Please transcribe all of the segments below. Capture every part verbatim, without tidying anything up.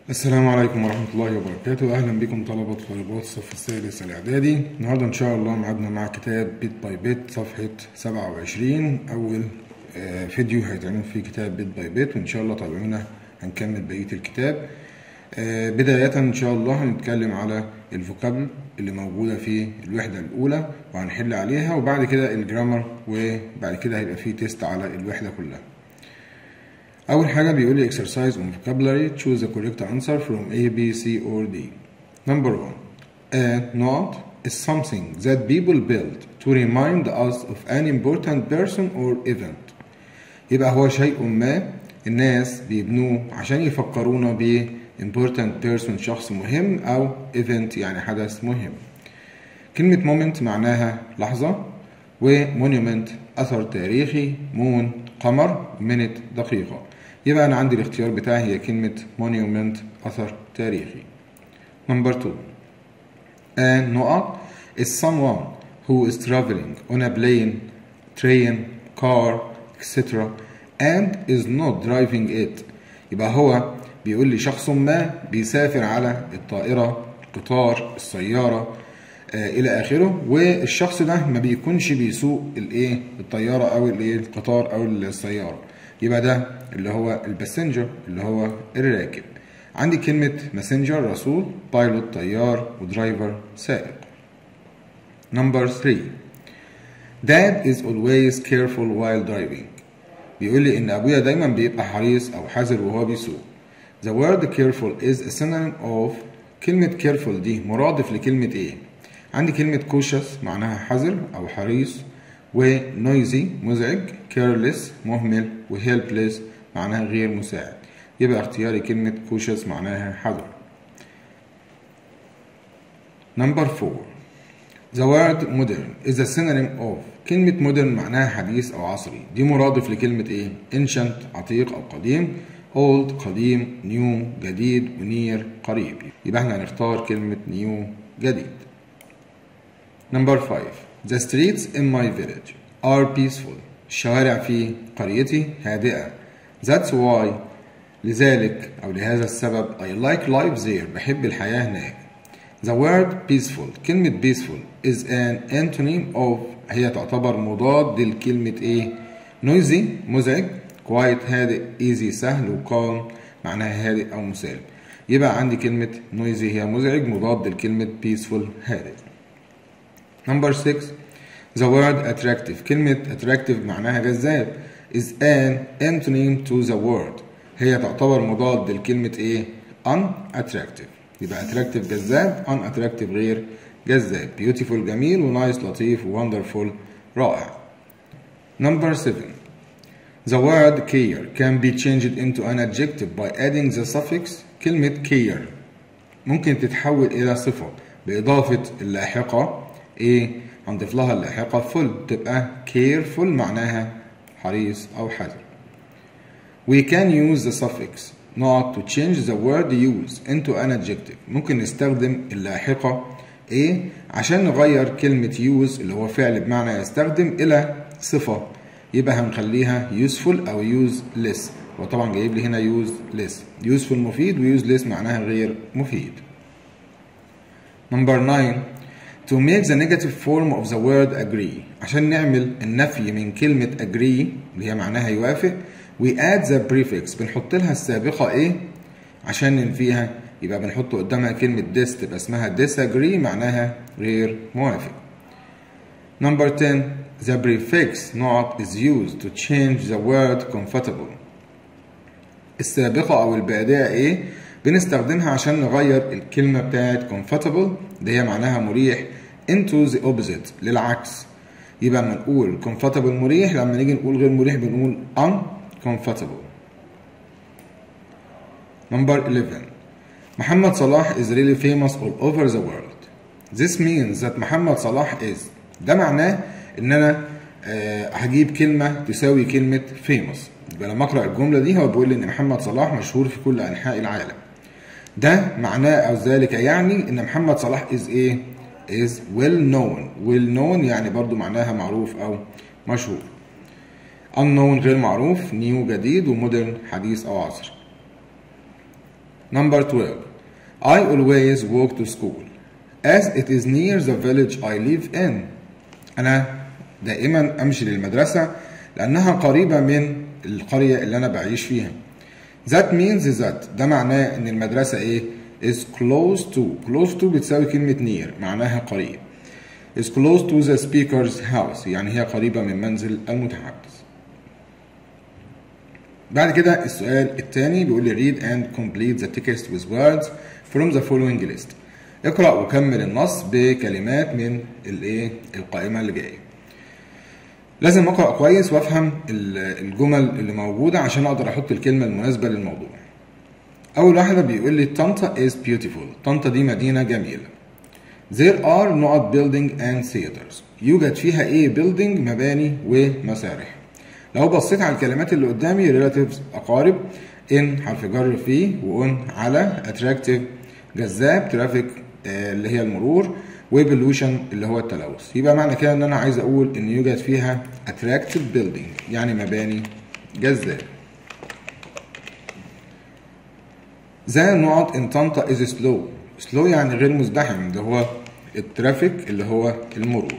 السلام عليكم ورحمة الله وبركاته. أهلا بكم طلبة وطالبات الصف السادس الإعدادي. النهاردة إن شاء الله معادنا مع كتاب بيت باي بيت صفحة سبعة وعشرين. أول آه فيديو هيتعمل فيه كتاب بيت باي بيت، وإن شاء الله تابعونا هنكمل بقية الكتاب. آه بداية إن شاء الله هنتكلم على الفوكابل اللي موجودة في الوحدة الأولى وهنحل عليها، وبعد كده الجرامر، وبعد كده هيبقى فيه تيست على الوحدة كلها. أول حاجة بيقول لي exercise on vocabulary, choose the correct answer from A, B, C or D. Number one, a note is something that people build to remind us of an important person or event. يبقى هو شيء ما الناس بيبنوه عشان يفكرونا ب important person شخص مهم أو event يعني حدث مهم. كلمة moment معناها لحظة، و monument أثر تاريخي، moon قمر، minute دقيقة. يبقى أنا عندي الاختيار بتاعي هي كلمة monument أثر تاريخي. Number two, a نقط is someone who is traveling on a plane, train, car, et cetera and is not driving it. يبقى هو بيقول لي شخص ما بيسافر على الطائرة، القطار، السيارة آه إلى آخره، والشخص ده ما بيكونش بيسوق الإيه الطيارة أو الإيه القطار أو السيارة. يبقى ده اللي هو الباسنجر اللي هو الراكب. عندي كلمة ماسنجر رسول، بايلوت طيار، ودرايفر سائق. Number three, Dad is always careful while driving. بيقول لي إن أبويا دايما بيبقى حريص أو حذر وهو بيسوق. The word careful is a synonym of. كلمة careful دي مرادف لكلمة إيه؟ عندي كلمة cautious معناها حذر أو حريص، و noisy مزعج، careless مهمل، و helpless معناها غير مساعد. يبقى اختياري كلمة cautious معناها حذر. Number four, the word modern is a synonym of. كلمة modern معناها حديث أو عصري، دي مرادف لكلمة إيه؟ ancient عتيق أو قديم، old قديم، new جديد، و near قريب. يبقى احنا هنختار كلمة new جديد. Number five, the streets in my village are peaceful. الشوارع في قريتي هادئة. That's why لذلك أو لهذا السبب I like life there. بحب الحياة هناك. The word peaceful كلمة peaceful is an antonym of. هي تعتبر مضاد للكلمة إيه؟ noisy مزعج، quiet هادئ، easy سهل، و calm معناها هادئ أو مسالم. يبقى عندي كلمة noisy هي مزعج مضاد للكلمة peaceful هادئ. Number six, the word attractive. كلمة attractive معناها جذاب is an antonym to the word. هي تعتبر مضاد للكلمة إيه؟ unattractive. يبقى attractive جذاب، unattractive غير جذاب. beautiful جميل، و nice لطيف، و wonderful رائع. Number seven, the word care can be changed into an adjective by adding the suffix. كلمة care ممكن تتحول إلى صفة بإضافة اللاحقة ايه؟ هنضيف لها اللاحقة full تبقى careful معناها حريص أو حذر. We can use the suffix not to change the word use into an adjective. ممكن نستخدم اللاحقة ايه عشان نغير كلمة use اللي هو فعل بمعنى يستخدم إلى صفة. يبقى هنخليها useful أو useless، وطبعا جايب لي هنا useless. useful مفيد، و useless معناها غير مفيد. Number nine, to make the negative form of the word agree. عشان نعمل النفي من كلمة agree اللي هي معناها يوافق، we add the prefix بنحط لها السابقة ايه عشان ننفيها. يبقى بنحط قدامها كلمة dis تبقى اسمها disagree معناها غير موافق. Number ten, the prefix not is used to change the word comfortable. السابقة أو البادئة ايه بنستخدمها عشان نغير الكلمة بتاعت comfortable اللي هي معناها مريح into the opposite للعكس. يبقى لما نقول comfortable مريح، لما نيجي نقول غير مريح بنقول uncomfortable. Number eleven, محمد صلاح is really famous all over the world. This means that محمد صلاح is. ده معناه ان انا أه هجيب كلمة تساوي كلمة famous. يبقى لما اقرأ الجملة دي هو بيقول لي ان محمد صلاح مشهور في كل انحاء العالم. ده معناه أو ذلك يعني إن محمد صلاح is إيه؟ is well known. well known يعني برضو معناها معروف أو مشهور. unknown غير معروف، new جديد، و modern حديث أو عصر. Number twelve. I always walk to school as it is near the village I live in. أنا دائما أمشي للمدرسة لأنها قريبة من القرية اللي أنا بعيش فيها. That means that ده معناه إن المدرسة إيه؟ is close to. close to بتساوي كلمة near معناها قريب. is close to the speaker's house يعني هي قريبة من منزل المتحدث. بعد كده السؤال الثاني بيقول لي read and complete the text with words from the following list. اقرأ وكمل النص بكلمات من الايه القائمة اللي جاية. لازم اقرأ كويس وافهم الجمل اللي موجودة عشان اقدر احط الكلمة المناسبة للموضوع. اول واحدة بيقول لي طنطا is beautiful. طنطا دي مدينة جميلة. There are not building and theaters. يوجد فيها ايه building مباني ومسارح. لو بصيت على الكلمات اللي قدامي relatives أقارب in حرف جر فيه وon على attractive جذاب traffic آه اللي هي المرور وبولوشن اللي هو التلوث. يبقى معنى كده ان انا عايز اقول ان يوجد فيها attractive building يعني مباني جذاب. The نقط in طنطا is slow. slow يعني غير مزدحم اللي هو الترافيك اللي هو المرور.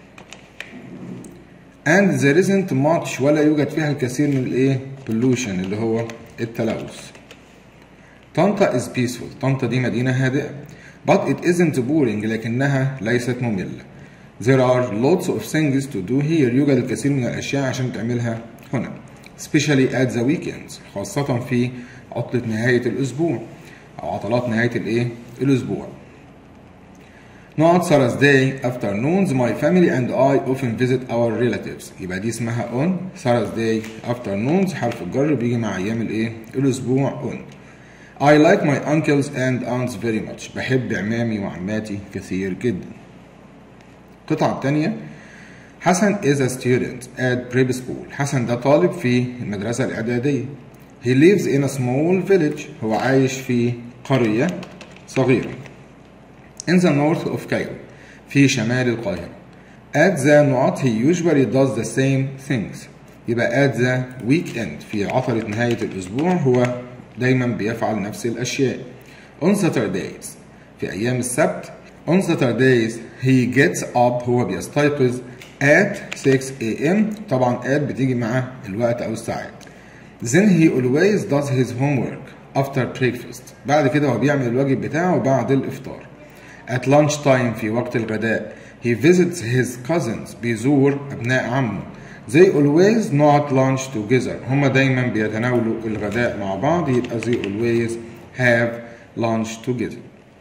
and there isn't much ولا يوجد فيها الكثير من الايه pollution اللي هو التلوث. طنطا is peaceful. طنطا دي مدينة هادئة. but it isn't boring لكنها ليست مملة. there are lots of things to do here. يوجد الكثير من الأشياء عشان تعملها هنا. especially at the weekends خاصة في عطلة نهاية الأسبوع أو عطلات نهاية الإيه الأسبوع. Not Thursday afternoons my family and I often visit our relatives. يبقى دي اسمها on. Thursday afternoons حرف الجر بيجي مع أيام الإيه الأسبوع on. I like my uncles and aunts very much. بحب عمامي وعماتي كثير جدا. القطعة الثانية حسن is a student at prep school. حسن ده طالب في المدرسة الإعدادية. He lives in a small village. هو عايش في قرية صغيرة. In the north of Cairo. في شمال القاهرة. At the نقط he usually does the same things. يبقى at the weekend في عطلة نهاية الأسبوع هو دايما بيفعل نفس الأشياء. On Saturdays في أيام السبت. On Saturdays he gets up هو بيستيقظ at six A M طبعا at بتيجي مع الوقت أو الساعات. Then he always does his homework after breakfast. بعد كده هو بيعمل الواجب بتاعه بعد الإفطار. At lunch time في وقت الغداء he visits his cousins بيزور أبناء عمه. They always not lunch together. هما دايما بيتناولوا الغداء مع بعض يبقى they always have lunch together.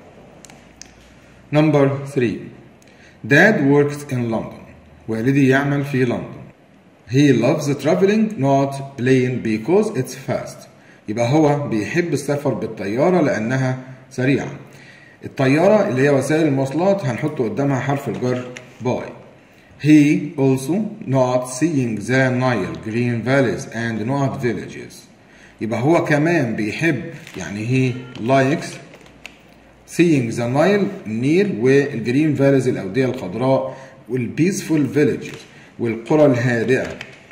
Number three. Dad works in London. والدي يعمل في لندن. He loves traveling not plane because it's fast. يبقى هو بيحب السفر بالطيارة لأنها سريعة. الطيارة اللي هي وسائل المواصلات هنحط قدامها حرف الجر by. He also not seeing the Nile green valleys and not villages. يبقى هو كمان بيحب يعني he likes seeing the Nile النيل والجرين فاليز الأودية الخضراء والبيسفول villages والقرى الهادئة.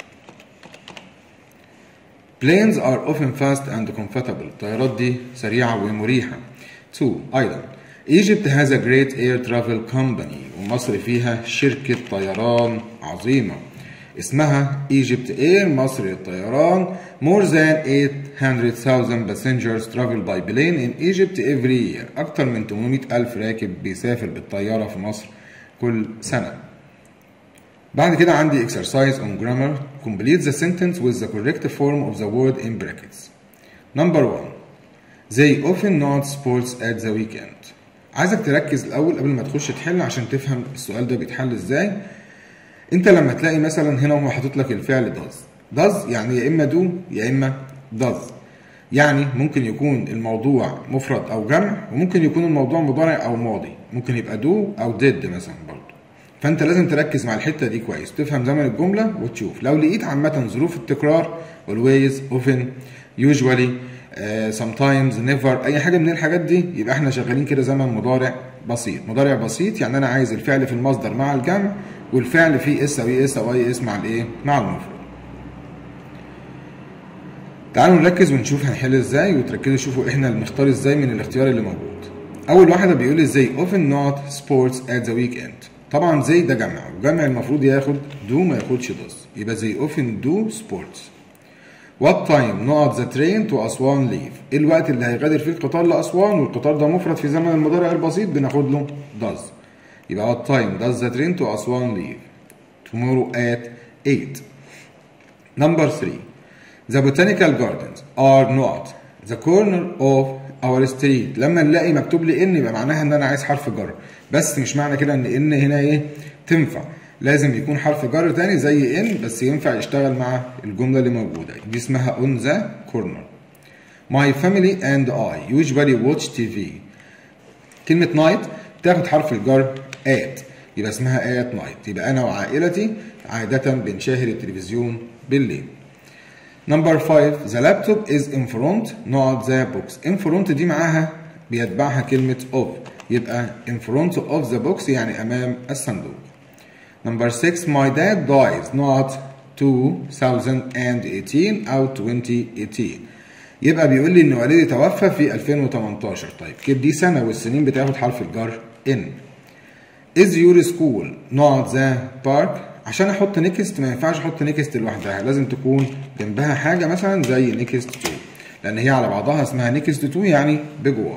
Planes are often fast and comfortable. الطيارات دي سريعة ومريحة. two. أيضا Egypt has a great air travel company. ومصر فيها شركة طيران عظيمة اسمها Egypt Air. مصر للطيران. More than eight hundred thousand passengers travel by plane in Egypt every year. أكتر من ثمانمائة ألف راكب بيسافر بالطيارة في مصر كل سنة. بعد كده عندي exercise on grammar. Complete the sentence with the correct form of the word in brackets. Number one. They often not sports at the weekend. عايزك تركز الأول قبل ما تخش تحل عشان تفهم السؤال ده بيتحل ازاي. انت لما تلاقي مثلا هنا هو حاطط لك الفعل does. does يعني يا اما do يا اما does. يعني ممكن يكون الموضوع مفرد او جمع وممكن يكون الموضوع مضارع او ماضي. ممكن يبقى do او did مثلا برضه. فانت لازم تركز مع الحته دي كويس تفهم زمن الجمله وتشوف. لو لقيت عامه ظروف التكرار always often usually uh, sometimes never اي حاجه من الحاجات دي يبقى احنا شغالين كده زمن مضارع بسيط. مضارع بسيط يعني انا عايز الفعل في المصدر مع الجمع والفعل فيه اس او اي اس او اي اس مع الايه مع المفرد. تعالوا نركز ونشوف هنحل ازاي، وتركزوا شوفوا احنا بنختار ازاي من الاختيار اللي موجود. اول واحده بيقول لي ازاي often not sports at the weekend. طبعا زي ده جمع، وجمع المفروض ياخد do ما ياخدش does، يبقى زي often do sports. What time not the train to أسوان leave. ايه الوقت اللي هيغادر فيه القطار لأسوان، والقطار ده مفرد في زمن المضارع البسيط بناخد له does. يبقى what time does the train to أسوان leave. Tomorrow at eight. Number three. The botanical gardens are not the corner of our street. لما نلاقي مكتوب لي ان يبقى معناها ان انا عايز حرف جر، بس مش معنى كده ان ان هنا ايه تنفع، لازم يكون حرف جر تاني زي ان بس ينفع يشتغل مع الجمله اللي موجوده دي، اسمها on the corner. My family and I usually watch تي في. كلمه night تاخد حرف الجر at، يبقى اسمها at night. يبقى انا وعائلتي عاده بنشاهد التلفزيون بالليل. Number five. The laptop is in front not the box. in front دي معاها بيتبعها كلمة of، يبقى in front of the box يعني أمام الصندوق. Number six. My dad dies not two thousand eighteen أو twenty eighteen. يبقى بيقول لي إن والدي توفى في ألفين وتمنتاشر. طيب كده دي سنة والسنين بتاخد حرف الجر in. Is your school not the park. عشان احط نيكست ما ينفعش احط نيكست لوحدها، لازم تكون جنبها حاجه مثلا زي نيكست تو، لان هي على بعضها اسمها نيكست تو يعني بجوار.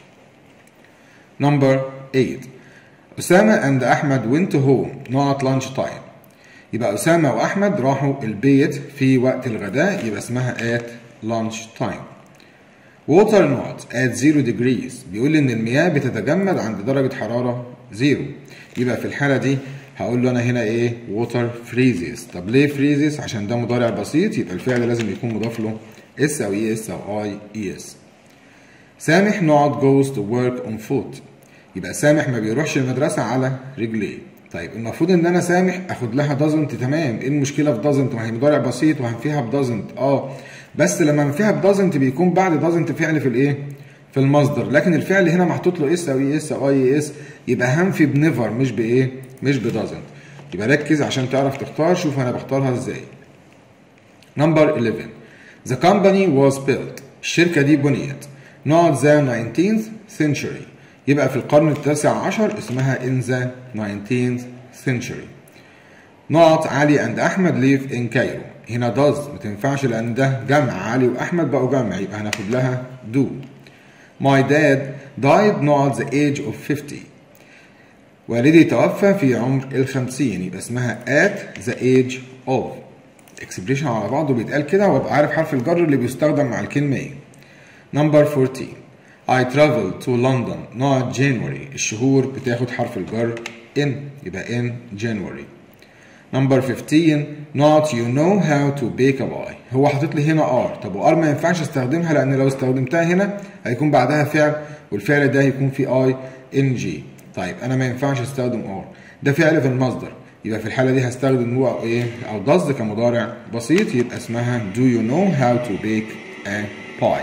نمبر eight. اسامه اند احمد went home not lunch time. يبقى اسامه واحمد راحوا البيت في وقت الغداء، يبقى اسمها at lunch time. water not at zero degrees. بيقول لي ان المياه بتتجمد عند درجه حراره زيرو، يبقى في الحاله دي هقول له انا هنا ايه water freezes. طب ليه freezes؟ عشان ده مضارع بسيط، يبقى الفعل لازم يكون مضاف له اس او اي اس او اي اي اس. سامح not goes to work on foot. يبقى سامح ما بيروحش المدرسه على رجليه. طيب المفروض ان انا سامح اخد لها doesn't. تمام، ايه المشكله في doesn't؟ ما هي مضارع بسيط وهنفيها ب doesn't. اه بس لما هنفيها ب doesn't بيكون بعد doesn't فعل في الايه؟ في المصدر، لكن الفعل هنا محطوط له اس او اي اس او اي اس، يبقى هنفي بنيفر مش بايه؟ مش بدازنت. يبقى ركز عشان تعرف تختار. شوف انا بختارها ازاي. نمبر eleven. The company was built. الشركة دي بنيت not the nineteenth century. يبقى في القرن التاسع عشر اسمها in the nineteenth century. not علي and أحمد live in Cairo. هنا does ما تنفعش لأن ده جمع، علي وأحمد بقوا جمع، يبقى هناخد لها do. My dad died not the age of fifty. والدي توفى في عمر الخمسين، يبقى اسمها at the age of. اكسبريشن على بعضه بيتقال كده، وابقى عارف حرف الجر اللي بيستخدم مع الكلمة ايه. Number fourteen. I traveled to London not January. الشهور بتاخد حرف الجر in، يبقى in January. Number fifteen. not you know how to bake a pie. هو حاطط لي هنا are. طب وار ما ينفعش استخدمها لان لو استخدمتها هنا هيكون بعدها فعل، والفعل ده هيكون فيه I N G. طيب انا ما ينفعش استخدم ار، ده فعل في المصدر، يبقى في الحاله دي هستخدم هو او ايه او does كمضارع بسيط، يبقى اسمها do you know how to bake a pie.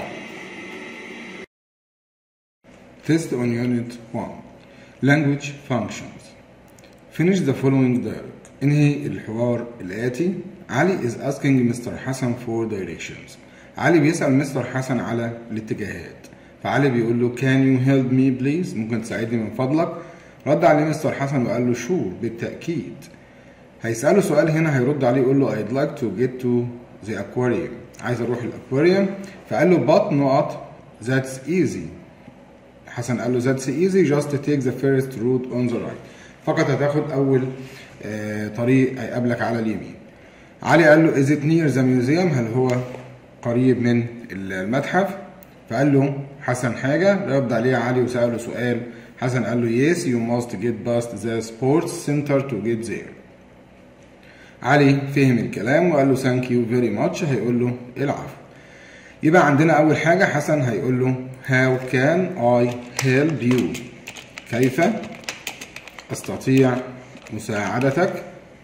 Test on unit one. Language functions. Finish the following dialogue. انهي الحوار الآتي. علي is asking مستر حسن for directions. علي بيسأل مستر حسن على الاتجاهات، فعلي بيقول له can you help me please؟ ممكن تساعدني من فضلك؟ رد عليه مستر حسن وقال له sure بالتأكيد. هيسأله سؤال هنا، هيرد عليه يقول له I'd like to get to the aquarium. عايز اروح الاكواريوم، فقال له but not that's easy. حسن قال له that's easy just take the first route on the right. فقط هتاخد اول آه طريق هيقابلك على اليمين. علي قال له is it near the museum؟ هل هو قريب من المتحف؟ فقال له حسن حاجة، رد عليه علي وسأله سؤال. حسن قال له yes you must get past the sports center to get there. علي فهم الكلام وقال له thank you very much، هيقول له العفو. يبقى عندنا أول حاجة حسن هيقول له how can I help you؟ كيف أستطيع مساعدتك؟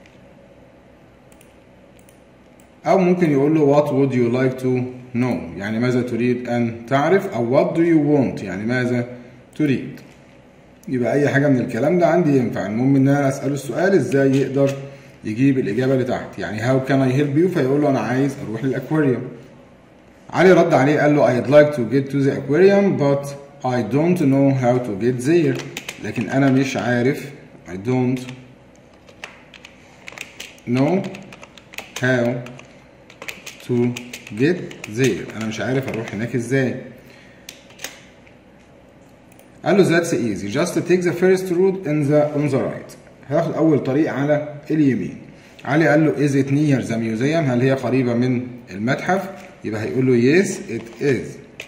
أو ممكن يقول له what would you like to know؟ يعني ماذا تريد أن تعرف، أو what do you want؟ يعني ماذا تريد. يبقى أي حاجة من الكلام ده عندي ينفع، المهم إن أنا أسأله السؤال إزاي يقدر يجيب الإجابة اللي تحت. يعني how can I help you؟ فيقول له أنا عايز أروح للأكواريوم. علي رد عليه قال له I'd like to get to the aquarium but I don't know how to get there. لكن أنا مش عارف I don't know how to get there. أنا مش عارف أروح هناك إزاي. قال له that's easy just take the first route in the on the right. هاخد أول طريق على اليمين. علي قال له is it near the museum؟ هل هي قريبة من المتحف؟ يبقى هيقول له yes it is.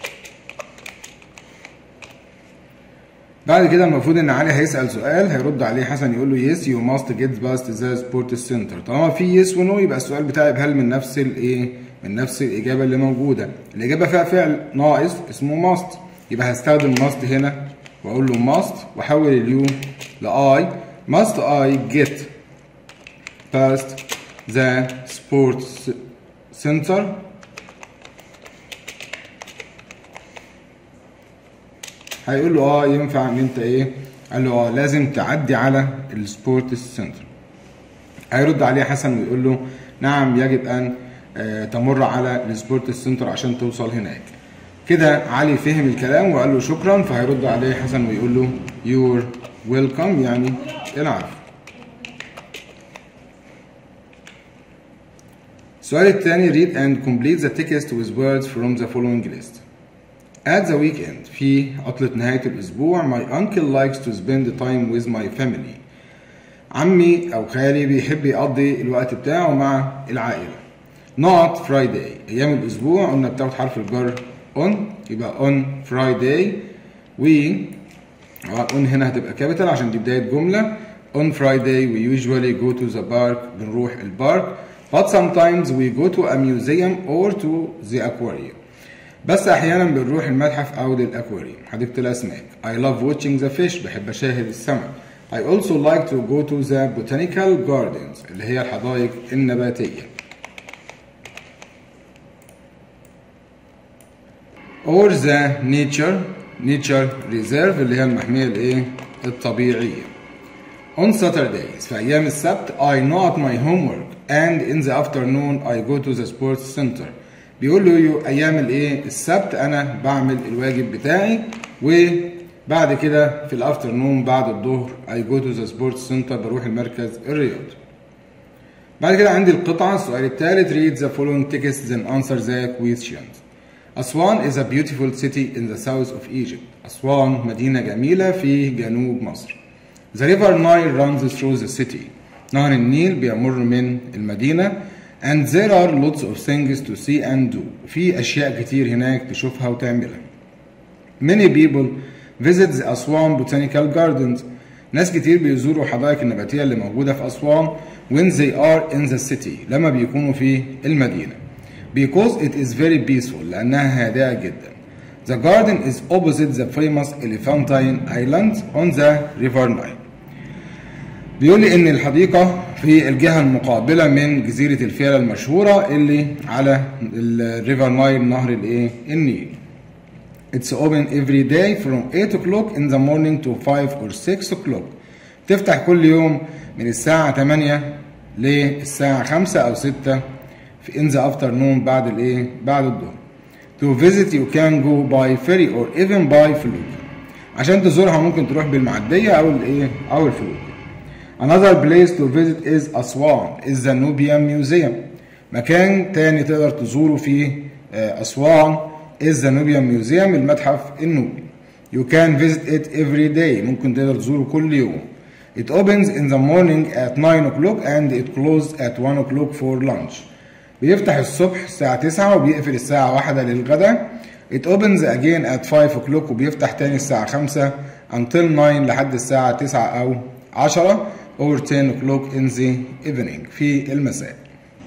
بعد كده المفروض ان علي هيسأل سؤال، هيرد عليه حسن يقول له yes you must get past the sports center. طالما في yes ونو يبقى السؤال بتاعي بهل من نفس الايه؟ من نفس الإجابة اللي موجودة. الإجابة فيها فعل ناقص اسمه must، يبقى هستخدم must هنا وأقول له must وأحول اليو لآي. must I get past the sports center؟ هيقول له اه ينفع ان انت ايه؟ قال له اه لازم تعدي على السبورتس سنتر. هيرد عليه حسن ويقول له نعم يجب ان آه تمر على السبورتس سنتر عشان توصل هناك. كده علي فهم الكلام وقال له شكرا، فهيرد عليه حسن ويقول له يور ويلكم يعني العفو. السؤال الثاني read and complete the text with words from the following list. At the weekend في عطلة نهاية الأسبوع my uncle likes to spend time with my family. عمي أو خالي بيحب يقضي الوقت بتاعه مع العائلة. Not Friday أيام الأسبوع قلنا بتاخد حرف الجر on، يبقى on Friday we on هنا هتبقى كابيتال عشان دي بداية جملة. On Friday we usually go to the park بنروح البارك but sometimes we go to a museum or to the aquarium. بس احيانا بنروح المتحف او للاكواريوم حديقه الاسماك. I love watching the fish بحب اشاهد السمك. I also like to go to the botanical gardens اللي هي الحدائق النباتيه. or the nature nature reserve اللي هي المحميه الايه الطبيعيه. On Saturdays في ايام السبت I not my homework and in the afternoon I go to the sports center. بيقول له ايام الايه السبت انا بعمل الواجب بتاعي وبعد كده في الافترنون بعد الظهر I go to the sports center بروح المركز الرياضي. بعد كده عندي القطعه السؤال الثالث read the following text then answer the questions. أسوان is a beautiful city in the south of Egypt. أسوان مدينة جميلة في جنوب مصر. The river Nile runs through the city. نهر النيل بيمر من المدينة. And there are lots of things to see and do. في أشياء كتير هناك تشوفها وتعملها. Many people visit the أسوان botanical gardens. ناس كتير بيزوروا حدائق النباتية اللي موجودة في أسوان when they are in the city لما بيكونوا في المدينة. Because it is very peaceful لأنها هادئة جدا. The garden is opposite the famous Elephantine Island on the river Nile. بيقول لي إن الحديقة في الجهة المقابلة من جزيرة الفيلة المشهورة اللي على الريفر نايل نهر الإيه؟ النيل. It's open every day from eight o'clock in the morning to five or six o'clock. تفتح كل يوم من الساعة تمانية للساعة خمسة أو ستة في in the afternoon بعد الإيه؟ بعد الظهر. To visit you can go by ferry or even by fluke. عشان تزورها ممكن تروح بالمعدية أو الإيه؟ أو الفلوك. Another place to visit is Aswan is the Nubian Museum. مكان تاني تقدر تزوره في أسوان is the Nubian Museum المتحف النوبي. You can visit it every day ممكن تقدر تزوره كل يوم. It opens in the morning at nine o'clock and it closes at one o'clock for lunch. بيفتح الصبح الساعة تسعة وبيقفل الساعة واحدة للغداء. It opens again at five o'clock وبيفتح تاني الساعة خمسة until nine لحد الساعة تسعة أو عشرة or ten o'clock in the evening في المساء.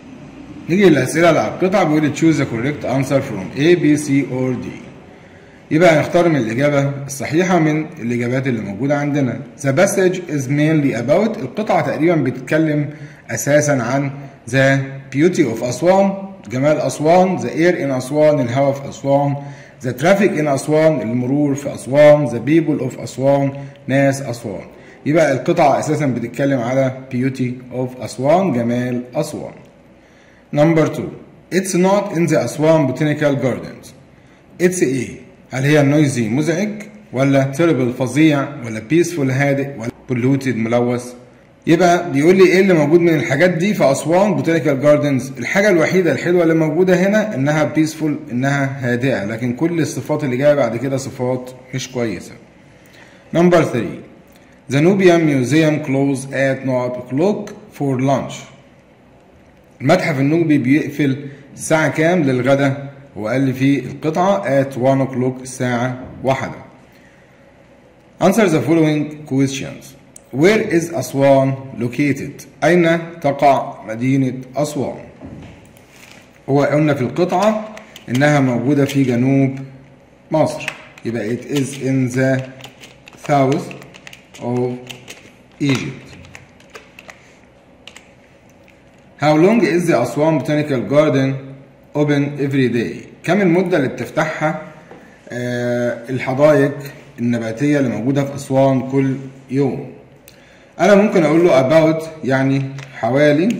نيجي للأسئلة اللي على القطعة بيقول لي choose the correct answer from A, B, C or D. يبقى هنختار من الإجابة الصحيحة من الإجابات اللي موجودة عندنا. The passage is mainly about القطعة تقريبا بتتكلم أساسا عن the beauty of أسوان جمال أسوان، the air in أسوان الهواء في أسوان، the traffic in أسوان المرور في أسوان، the people of أسوان ناس أسوان. يبقى القطعة أساسا بتتكلم على beauty of أسوان جمال أسوان. Number two It's not in the أسوان Botanical Gardens. It's إيه؟ هل هي noisy مزعج ولا terrible فظيع ولا peaceful هادئ ولا polluted ملوث؟ يبقى بيقول لي ايه اللي موجود من الحاجات دي في أسوان بوتانيكال جاردنز. الحاجة الوحيدة الحلوة اللي موجودة هنا انها بيسفول، انها هادئة، لكن كل الصفات اللي جاية بعد كده صفات مش كويسة. نمبر ثلاثة. The Nubian Museum closed at nine o'clock for lunch. المتحف النوبي بيقفل الساعة كام للغدا؟ هو قال لي في القطعة at one o'clock الساعة واحدة. Answer the following questions. Where is أسوان located؟ أين تقع مدينة أسوان؟ هو قلنا في القطعة إنها موجودة في جنوب مصر، يبقى it is in the south of Egypt. How long is the أسوان Botanical Garden open every day؟ كم المدة اللي بتفتحها آه الحدائق النباتية اللي موجودة في أسوان كل يوم؟ أنا ممكن أقول له about يعني حوالي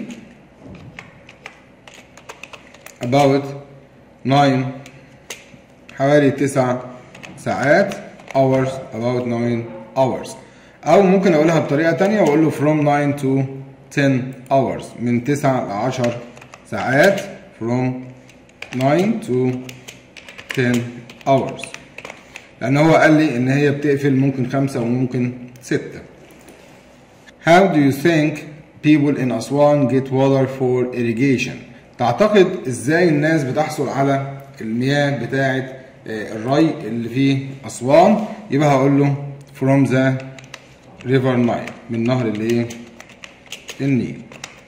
about nine حوالي تسع ساعات hours about nine hours، أو ممكن أقولها بطريقة تانية وأقول له from nine to ten hours من تسع لعشر ساعات from nine to ten hours، لأن هو قال لي إن هي بتقفل ممكن خمسة وممكن ستة. How do you think people in أسوان get water for irrigation؟ تعتقد ازاي الناس بتحصل على المياه بتاعة الري اللي في أسوان؟ يبقى هقول له from the river Nile من نهر الايه؟ النيل.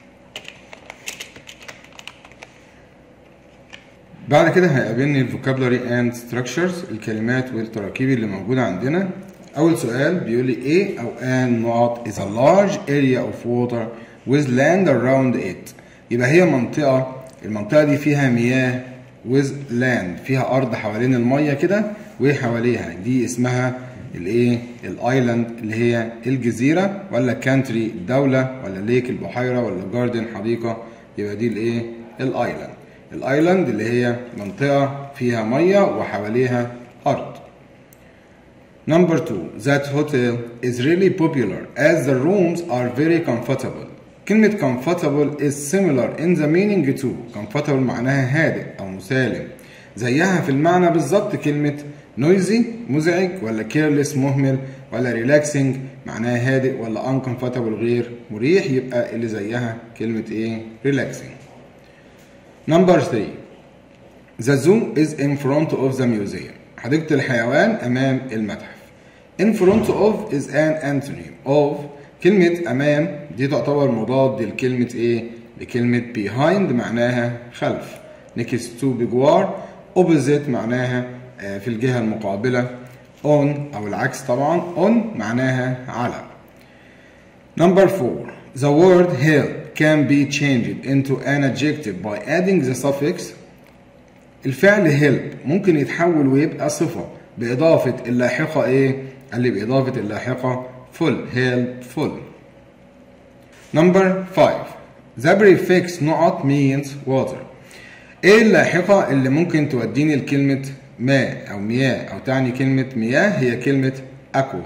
بعد كده هيقابلني الفوكابلري اند ستراكشرز، الكلمات والتراكيب اللي موجودة عندنا. أول سؤال بيقول لي إيه أو an not is a large area of water with land around it. يبقى هي منطقة، المنطقة دي فيها مياه with land، فيها أرض حوالين المية كده وحواليها، دي اسمها الإيه؟ الأيلاند اللي هي الجزيرة، ولا كانتري الدولة، ولا ليك البحيرة، ولا جاردن حديقة، يبقى دي الإيه؟ الأيلاند. الأيلاند اللي هي منطقة فيها مية وحواليها أرض. Number two, that hotel is really popular as the rooms are very comfortable. كلمة comfortable is similar in the meaning to. comfortable معناها هادئ أو مسالم، زيها في المعنى بالظبط كلمة noisy مزعج، ولا careless مهمل، ولا relaxing معناها هادئ، ولا uncomfortable غير مريح، يبقى اللي زيها كلمة إيه؟ relaxing. Number three, the zoo is in front of the museum. حديقة الحيوان أمام المتحف. In front of is an antonym of. كلمة أمام دي تعتبر مضاد لكلمة إيه؟ لكلمة behind معناها خلف. next to بجوار. opposite معناها في الجهة المقابلة. on أو العكس طبعا. on معناها على. Number four, the word help can be changed into an adjective by adding the suffix. الفعل help ممكن يتحول ويبقى صفة بإضافة اللاحقة إيه؟ قال لي بإضافة اللاحقة full. helpful. Number five, the prefix نقط means water. إيه اللاحقة اللي ممكن توديني لكلمة ماء أو مياه أو تعني كلمة مياه؟ هي كلمة aqua.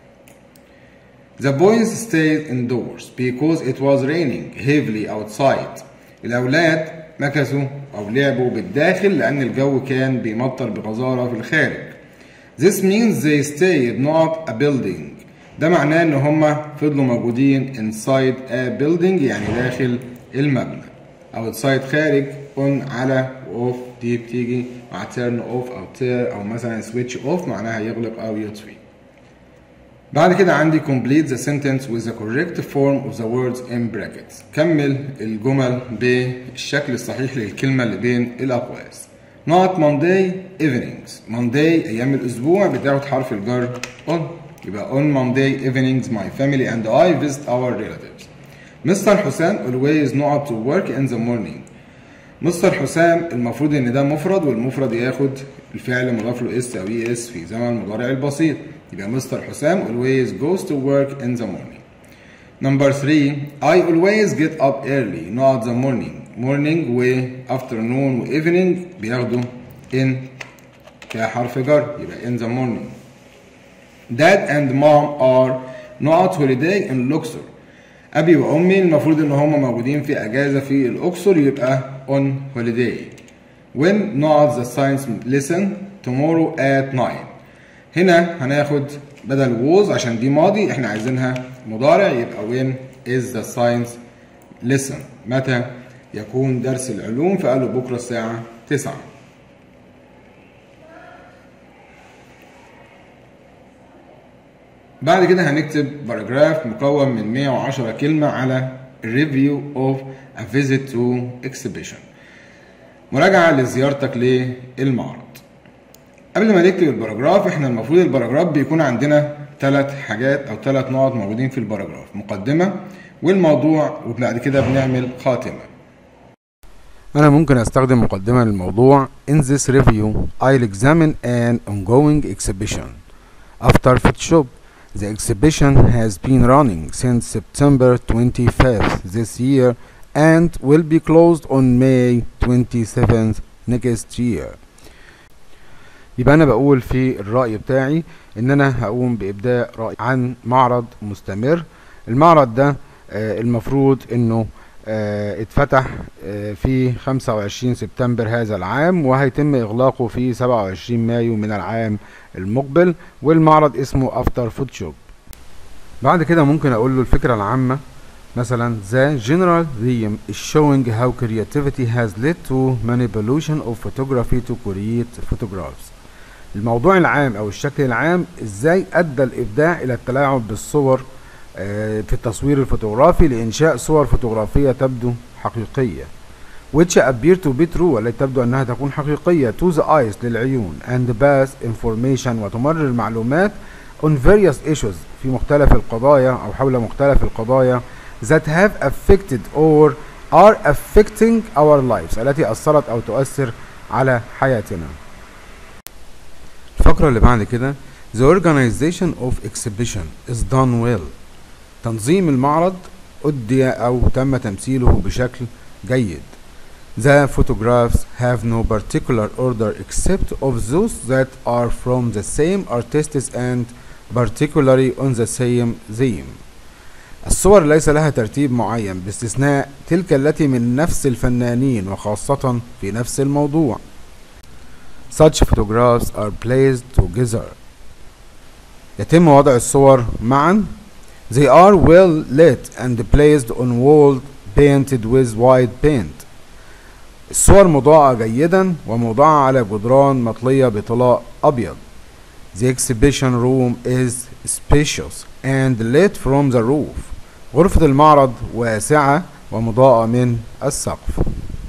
The boys stayed indoors because it was raining heavily outside. الأولاد مكثوا أو لعبوا بالداخل لأن الجو كان بيمطر بغزارة في الخارج. This means they stayed not a building. ده معناه إن هما فضلوا موجودين inside a building يعني داخل المبنى. outside خارج، on على off دي بتيجي مع turn off أو turn أو مثلا switch off معناها يغلق أو يطفي. بعد كده عندي complete the sentence with the correct form of the words in brackets. كمل الجمل بالشكل الصحيح للكلمة اللي بين الأقواس. not Monday evenings. Monday أيام الأسبوع بتاخد حرف الجر on، يبقى on Monday evenings my family and I visit our relatives. مستر حسام always not to work in the morning. مستر حسام المفروض إن ده مفرد، والمفرد ياخد الفعل مضاف له اس أو اي اس في زمن المضارع البسيط، يبقى مستر حسام always goes to work in the morning. Number three, I always get up early not the morning. morning و afternoon و evening بياخدوا in كحرف جر، يبقى in the morning. Dad and mom are not holiday in Luxor. أبي وأمي المفروض إن هما موجودين في أجازة في الأقصر، يبقى on holiday. When not the science lesson tomorrow at nine. هنا هناخد بدل was عشان دي ماضي احنا عايزينها مضارع، يبقى when is the science lesson. متى يكون درس العلوم؟ فقالوا بكرة الساعة تسعة. بعد كده هنكتب باراجراف مكون من مئة وعشرة كلمة على review of a visit to exhibition. مراجعة لزيارتك للمعرض. قبل ما نكتب الباراجراف احنا المفروض الباراجراف بيكون عندنا ثلاث حاجات او ثلاث نقط موجودين في الباراجراف: مقدمة والموضوع وبعد كده بنعمل خاتمة. أنا ممكن أستخدم مقدمة للموضوع. In this review I'll examine an ongoing exhibition. After Photoshop, the exhibition has been running since September twenty-fifth this year and will be closed on May twenty-seventh next year. يبقى أنا بقول في الرأي بتاعي إن أنا هقوم بإبداء رأي عن معرض مستمر. المعرض ده آه المفروض إنه آه اتفتح آه في خمسة وعشرين سبتمبر هذا العام، وهيتم إغلاقه في سبعة وعشرين مايو من العام المقبل، والمعرض اسمه After Photoshop. بعد كده ممكن أقول له الفكرة العامة، مثلا the general theme is showing how creativity has led to manipulation of photography to create photographs. الموضوع العام أو الشكل العام إزاي أدى الإبداع إلى التلاعب بالصور في التصوير الفوتوغرافي لإنشاء صور فوتوغرافية تبدو حقيقية which appear to be true، والتي تبدو أنها تكون حقيقية to the eyes للعيون and pass information وتمرر معلومات on various issues في مختلف القضايا أو حول مختلف القضايا that have affected or are affecting our lives، التي أثرت أو تؤثر على حياتنا. الفقرة اللي بعد كده the organization of exhibition is done well. تنظيم المعرض أدي أو تم تمثيله بشكل جيد. The photographs have no particular order except of those that are from the same artists and particularly on the same theme. الصور ليس لها ترتيب معين باستثناء تلك التي من نفس الفنانين وخاصة في نفس الموضوع. Such photographs are placed together. يتم وضع الصور معا. They are well lit and placed on wall painted with white paint. الصور مضاءة جيدا وموضعة على جدران مطلية بطلاء أبيض. The exhibition room is spacious and lit from the roof. غرفة المعرض واسعة ومضاءة من السقف.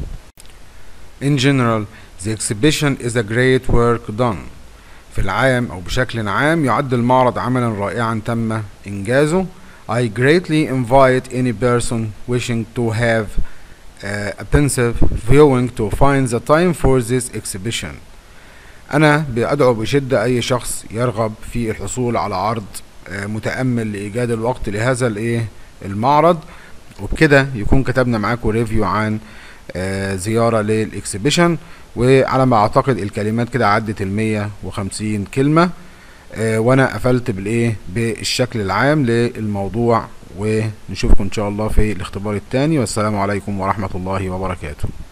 In general, the exhibition is a great work done. في العام أو بشكل عام يعد المعرض عملا رائعا تم إنجازه. I greatly invite any person wishing to have uh, a pensive viewing to find the time for this exhibition. أنا بأدعو بشدة أي شخص يرغب في الحصول على عرض uh, متأمل لإيجاد الوقت لهذا الإيه المعرض. وبكده يكون كتبنا معاكم ريفيو عن uh, زيارة للإكسبيشن، وعلى ما أعتقد الكلمات كده عدت المية وخمسين كلمة. آه وانا قفلت بالايه بالشكل العام للموضوع، ونشوفكم ان شاء الله في الاختبار الثاني، والسلام عليكم ورحمة الله وبركاته.